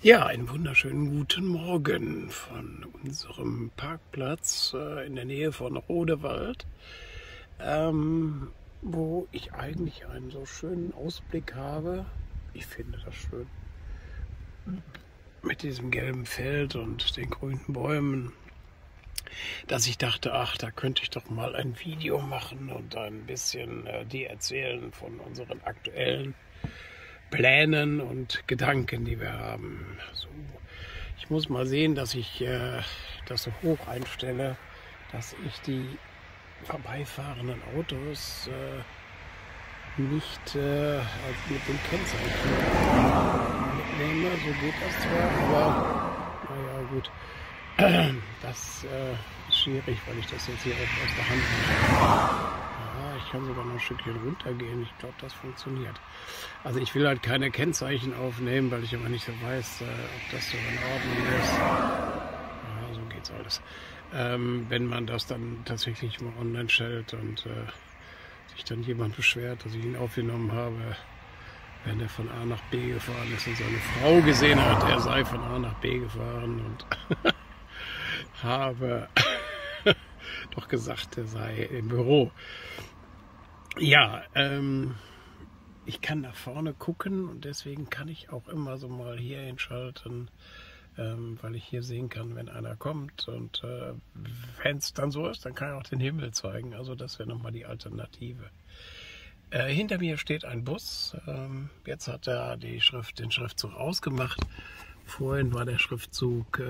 Ja, einen wunderschönen guten Morgen von unserem Parkplatz in der Nähe von Rodewald, wo ich eigentlich einen so schönen Ausblick habe. Ich finde das schön. Mit diesem gelben Feld und den grünen Bäumen, dass ich dachte, ach, da könnte ich doch mal ein Video machen und ein bisschen dir erzählen von unseren aktuellen Plänen und Gedanken, die wir haben. So, ich muss mal sehen, dass ich das so hoch einstelle, dass ich die vorbeifahrenden Autos nicht mit dem Kennzeichen mitnehme. So geht das zwar, aber naja, gut. Das ist schwierig, weil ich das jetzt hier aus der Hand habe. Ja, ich kann sogar noch ein Stückchen runtergehen. Ich glaube, das funktioniert. Also ich will halt keine Kennzeichen aufnehmen, weil ich aber nicht so weiß, ob das so in Ordnung ist. Ja, so geht's alles. Wenn man das dann tatsächlich mal online stellt und sich dann jemand beschwert, dass ich ihn aufgenommen habe, wenn er von A nach B gefahren ist und seine Frau gesehen hat, er sei von A nach B gefahren und habe doch gesagt, er sei im Büro. Ja, ich kann nach vorne gucken und deswegen kann ich auch immer so mal hier hinschalten, weil ich hier sehen kann, wenn einer kommt. Und wenn es dann so ist, dann kann ich auch den Himmel zeigen. Also das wäre nochmal die Alternative. Hinter mir steht ein Bus. Jetzt hat er den Schriftzug ausgemacht. Vorhin war der Schriftzug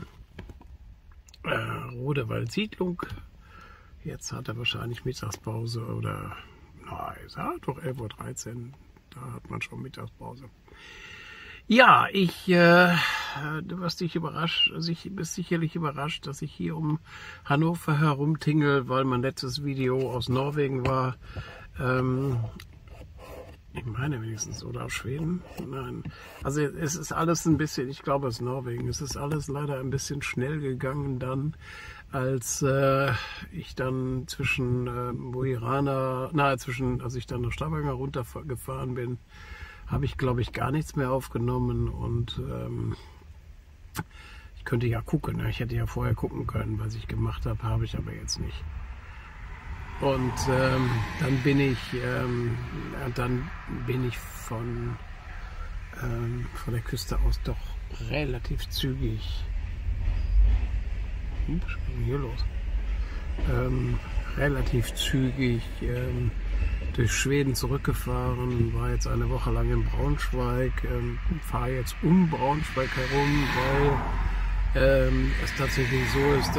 Rodewald-Siedlung. Jetzt hat er wahrscheinlich Mittagspause oder nein, doch 11:13 Uhr. Da hat man schon Mittagspause. Ja, du wirst dich bist sicherlich überrascht, dass ich hier um Hannover herumtingel, weil mein letztes Video aus Norwegen war. Ich meine wenigstens, oder aus Schweden? Nein. Also es ist alles ein bisschen, ich glaube es ist Norwegen, es ist alles leider ein bisschen schnell gegangen dann, als ich dann als ich dann nach Stavanger runtergefahren bin, habe ich glaube ich gar nichts mehr aufgenommen und ich könnte ja gucken, ich hätte ja vorher gucken können, was ich gemacht habe, habe ich aber jetzt nicht. Und dann bin ich von der Küste aus doch relativ zügig. Was ist denn hier los? Relativ zügig durch Schweden zurückgefahren, war jetzt eine Woche lang in Braunschweig, fahre jetzt um Braunschweig herum, weil es tatsächlich so ist,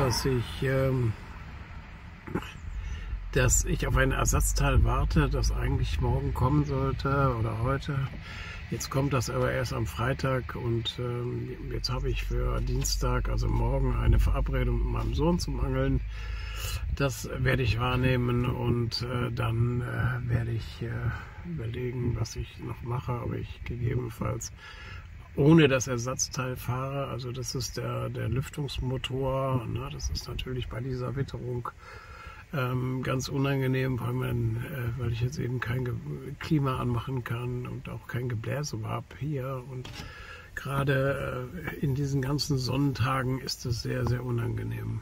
dass ich auf ein Ersatzteil warte, das eigentlich morgen kommen sollte oder heute. Jetzt kommt das aber erst am Freitag und jetzt habe ich für Dienstag, also morgen, eine Verabredung mit meinem Sohn zum Angeln. Das werde ich wahrnehmen und dann werde ich überlegen, was ich noch mache, ob ich gegebenenfalls ohne das Ersatzteil fahre. Also das ist der Lüftungsmotor. Ne? Das ist natürlich bei dieser Witterung ganz unangenehm, weil ich jetzt eben kein Klima anmachen kann und auch kein Gebläse habe hier. Und gerade in diesen ganzen Sonnentagen ist es sehr, sehr unangenehm.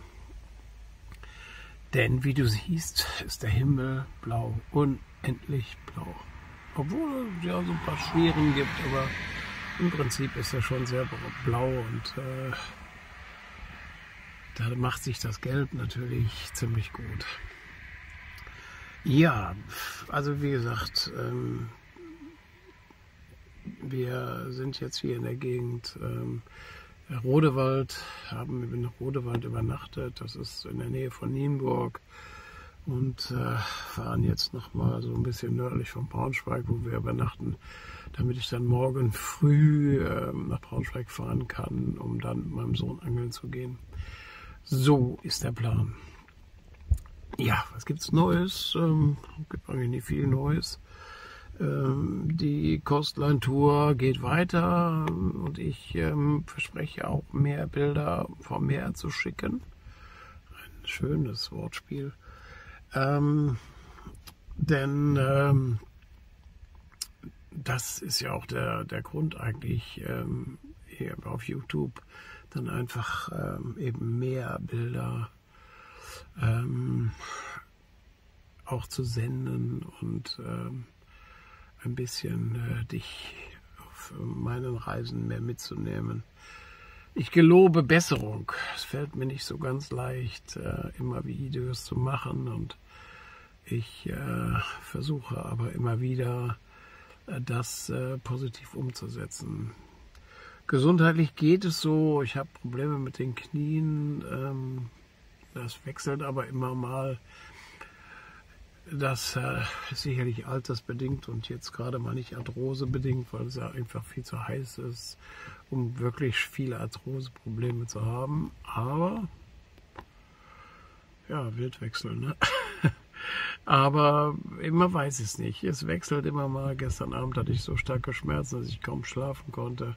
Denn wie du siehst, ist der Himmel blau, unendlich blau. Obwohl es ja so ein paar Schweren gibt, aber im Prinzip ist er schon sehr blau und da macht sich das Gelb natürlich ziemlich gut. Ja, also wie gesagt, wir sind jetzt hier in der Gegend Rodewald, haben in Rodewald übernachtet, das ist in der Nähe von Nienburg und fahren jetzt nochmal so ein bisschen nördlich von Braunschweig, wo wir übernachten, damit ich dann morgen früh nach Braunschweig fahren kann, um dann mit meinem Sohn angeln zu gehen. So ist der Plan. Ja, was gibt's Neues? Gibt eigentlich nicht viel Neues. Die Coastline-Tour geht weiter und ich verspreche auch mehr Bilder vom Meer zu schicken. Ein schönes Wortspiel. Denn das ist ja auch der Grund eigentlich, hier bei auf YouTube dann einfach eben mehr Bilder auch zu senden und ein bisschen dich auf meinen Reisen mehr mitzunehmen. Ich gelobe Besserung. Es fällt mir nicht so ganz leicht, immer Videos zu machen, und ich versuche aber immer wieder, das positiv umzusetzen. Gesundheitlich geht es so. Ich habe Probleme mit den Knien. Das wechselt aber immer mal. Das ist sicherlich altersbedingt und jetzt gerade mal nicht arthrosebedingt, weil es ja einfach viel zu heiß ist, um wirklich viele Arthroseprobleme zu haben. Aber, ja, Wildwechsel, ne? Aber man weiß es nicht. Es wechselt immer mal. Gestern Abend hatte ich so starke Schmerzen, dass ich kaum schlafen konnte.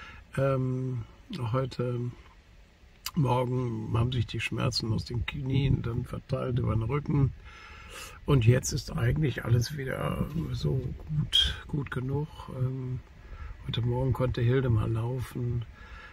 Heute Morgen haben sich die Schmerzen aus den Knien dann verteilt über den Rücken. Und jetzt ist eigentlich alles wieder so gut genug. Heute Morgen konnte Hilde mal laufen,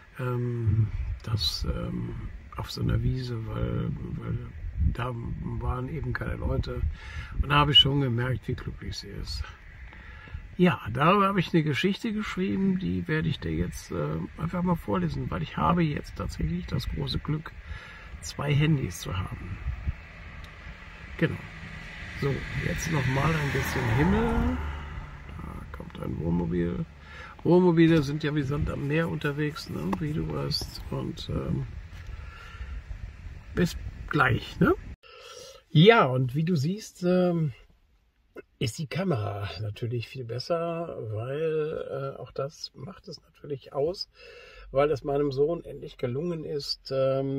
auf so einer Wiese, weil da waren eben keine Leute. Und da habe ich schon gemerkt, wie glücklich sie ist. Ja, darüber habe ich eine Geschichte geschrieben, die werde ich dir jetzt einfach mal vorlesen, weil ich habe jetzt tatsächlich das große Glück, 2 Handys zu haben. Genau. So, jetzt nochmal ein bisschen Himmel. Da kommt ein Wohnmobil. Wohnmobile sind ja wie Sand am Meer unterwegs, ne, wie du weißt. Und bis gleich, ne? Ja, und wie du siehst, ist die Kamera natürlich viel besser, weil auch das macht es natürlich aus, weil es meinem Sohn endlich gelungen ist,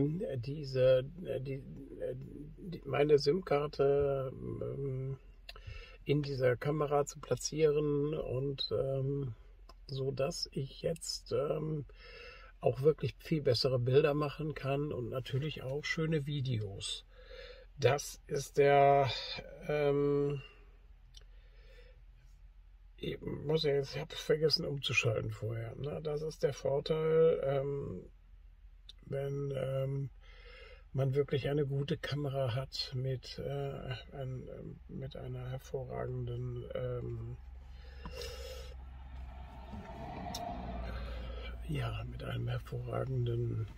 meine SIM-Karte in dieser Kamera zu platzieren, und so dass ich jetzt auch wirklich viel bessere Bilder machen kann und natürlich auch schöne Videos. Das ist der ich habe vergessen umzuschalten vorher. Ne? Das ist der Vorteil, wenn man wirklich eine gute Kamera hat mit einer hervorragenden mit einem hervorragenden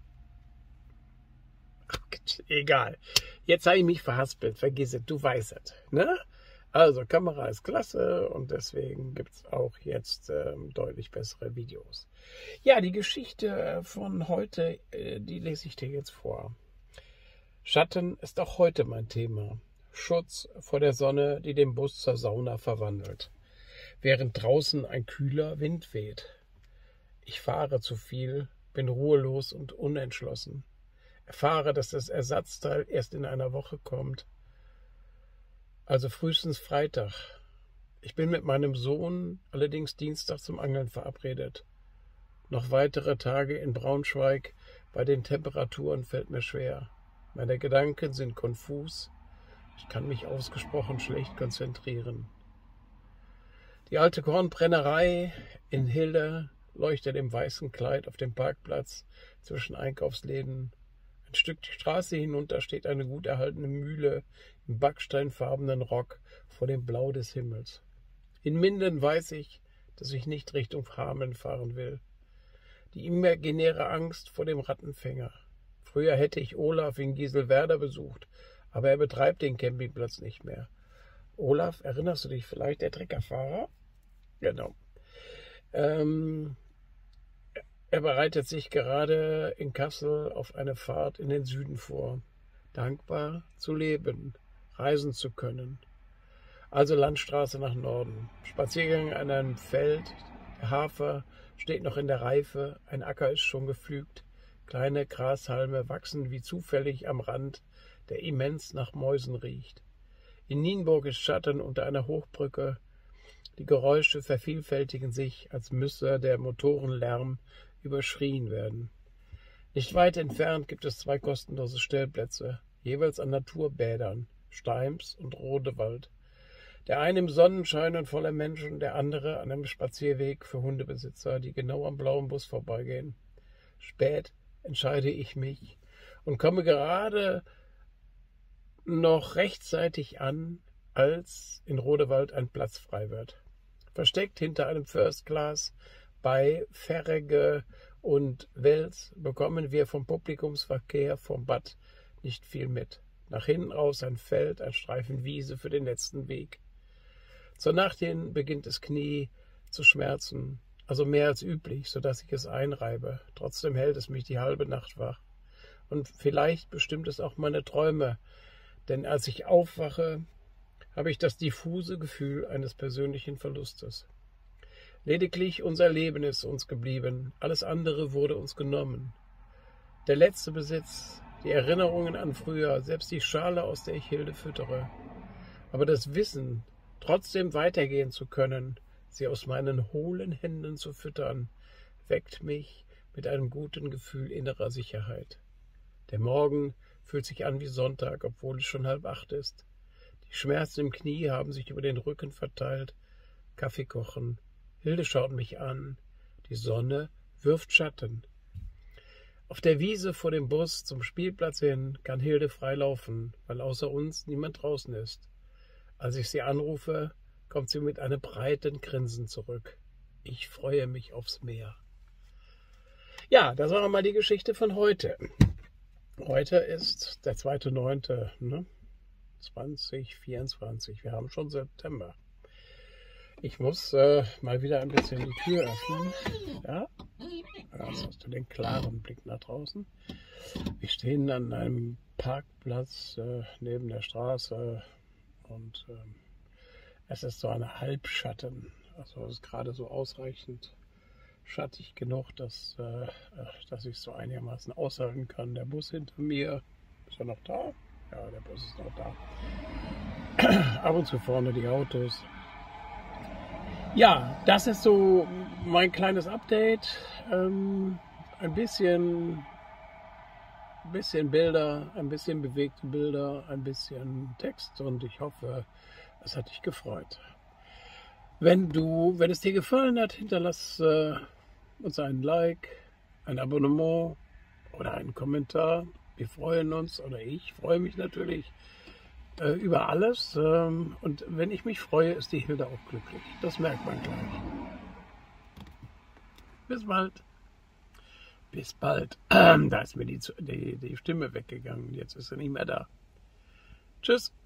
egal. Jetzt habe ich mich verhaspelt, vergiss es, du weißt es, ne? Also, Kamera ist klasse und deswegen gibt es auch jetzt deutlich bessere Videos. Ja, die Geschichte von heute, die lese ich dir jetzt vor. Schatten ist auch heute mein Thema. Schutz vor der Sonne, die den Bus zur Sauna verwandelt. Während draußen ein kühler Wind weht. Ich fahre zu viel, bin ruhelos und unentschlossen. Erfahre, dass das Ersatzteil erst in einer Woche kommt. Also frühestens Freitag. Ich bin mit meinem Sohn allerdings Dienstag zum Angeln verabredet. Noch weitere Tage in Braunschweig, bei den Temperaturen fällt mir schwer. Meine Gedanken sind konfus. Ich kann mich ausgesprochen schlecht konzentrieren. Die alte Kornbrennerei in Hilde leuchtet im weißen Kleid auf dem Parkplatz zwischen Einkaufsläden. Ein Stück die Straße hinunter steht eine gut erhaltene Mühle im backsteinfarbenen Rock vor dem Blau des Himmels. In Minden weiß ich, dass ich nicht Richtung Hameln fahren will. Die imaginäre Angst vor dem Rattenfänger. Früher hätte ich Olaf in Gieselwerder besucht, aber er betreibt den Campingplatz nicht mehr. Olaf, erinnerst du dich vielleicht, der Treckerfahrer? Genau. Er bereitet sich gerade in Kassel auf eine Fahrt in den Süden vor. Dankbar zu leben, reisen zu können. Also Landstraße nach Norden. Spaziergang an einem Feld. Der Hafer steht noch in der Reife. Ein Acker ist schon gepflügt. Kleine Grashalme wachsen wie zufällig am Rand, der immens nach Mäusen riecht. In Nienburg ist Schatten unter einer Hochbrücke. Die Geräusche vervielfältigen sich, als müsse der Motorenlärm überschrien werden. Nicht weit entfernt gibt es 2 kostenlose Stellplätze, jeweils an Naturbädern, Steims und Rodewald. Der eine im Sonnenschein und voller Menschen, der andere an einem Spazierweg für Hundebesitzer, die genau am blauen Bus vorbeigehen. Spät entscheide ich mich und komme gerade noch rechtzeitig an, als in Rodewald ein Platz frei wird. Versteckt hinter einem First Class bei Ferrege und Wels bekommen wir vom Publikumsverkehr vom Bad nicht viel mit. Nach hinten raus ein Feld, ein Streifen Wiese für den letzten Weg. Zur Nacht hin beginnt das Knie zu schmerzen, also mehr als üblich, sodass ich es einreibe. Trotzdem hält es mich die halbe Nacht wach. Und vielleicht bestimmt es auch meine Träume, denn als ich aufwache, habe ich das diffuse Gefühl eines persönlichen Verlustes. Lediglich unser Leben ist uns geblieben, alles andere wurde uns genommen. Der letzte Besitz, die Erinnerungen an früher, selbst die Schale, aus der ich Hilde füttere. Aber das Wissen, trotzdem weitergehen zu können, sie aus meinen hohlen Händen zu füttern, weckt mich mit einem guten Gefühl innerer Sicherheit. Der Morgen fühlt sich an wie Sonntag, obwohl es schon 7:30 ist. Die Schmerzen im Knie haben sich über den Rücken verteilt. Kaffee kochen. Hilde schaut mich an. Die Sonne wirft Schatten. Auf der Wiese vor dem Bus zum Spielplatz hin kann Hilde frei laufen, weil außer uns niemand draußen ist. Als ich sie anrufe, kommt sie mit einem breiten Grinsen zurück. Ich freue mich aufs Meer. Ja, das war mal die Geschichte von heute. Heute ist der 2.9., 2024. Wir haben schon September. Ich muss mal wieder ein bisschen die Tür öffnen. Ja, jetzt hast du den klaren Blick nach draußen. Wir stehen an einem Parkplatz neben der Straße und es ist so ein Halbschatten. Also es ist gerade so ausreichend schattig genug, dass ich es so einigermaßen aushalten kann. Der Bus hinter mir, ist er noch da? Ja, der Bus ist noch da. Ab und zu vorne die Autos. Ja, das ist so mein kleines Update. Ein bisschen Bilder, ein bisschen bewegte Bilder, ein bisschen Text und ich hoffe, es hat dich gefreut. Wenn es dir gefallen hat, hinterlass uns einen Like, ein Abonnement oder einen Kommentar. Wir freuen uns, oder ich freue mich natürlich über alles. Und wenn ich mich freue, ist die Hilde auch glücklich. Das merkt man gleich. Bis bald. Bis bald. Da ist mir die Stimme weggegangen. Jetzt ist sie nicht mehr da. Tschüss.